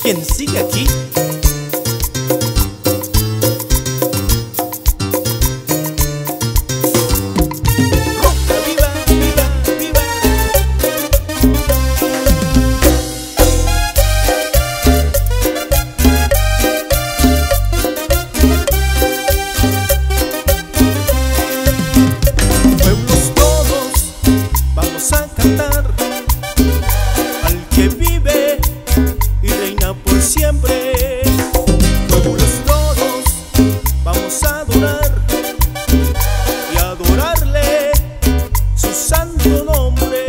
quien sigue aquí. Roca viva, viva, viva. Pueblos todos, vamos a cantar al que vive y reina por siempre. Pueblos todos, vamos a adorar y adorarle su santo nombre.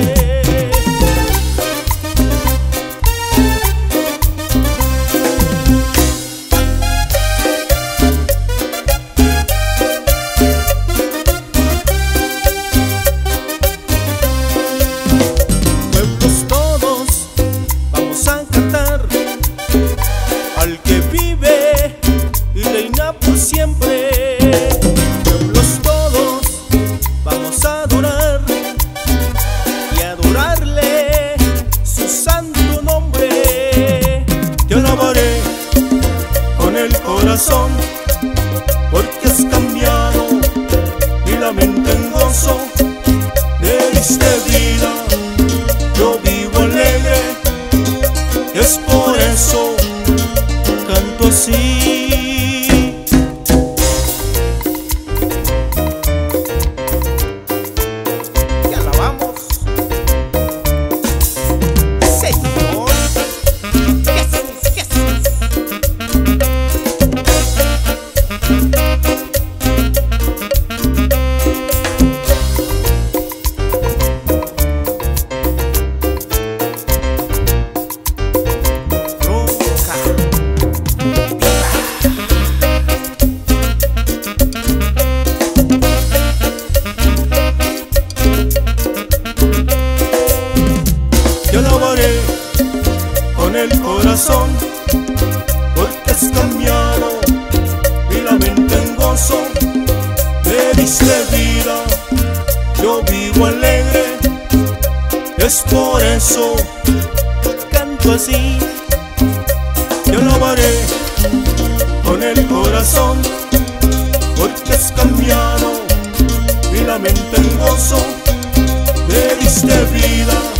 Pueblos todos, vamos a cantar al que vive y reina por siempre. Pueblos todos, vamos a adorar y adorarle su santo nombre. Te alabaré con el corazón, porque has cambiado mi lamento en gozo. Me diste vida, yo vivo alegre, es por eso canto así. Te alabamos, Señor Jesús, Jesús. Roca Te alabaré con el corazón, porque has cambiado mi lamento en gozo. Me diste vida, yo vivo alegre, es por eso canto así. Te alabaré con el corazón, porque has cambiado mi lamento en gozo. Me diste vida,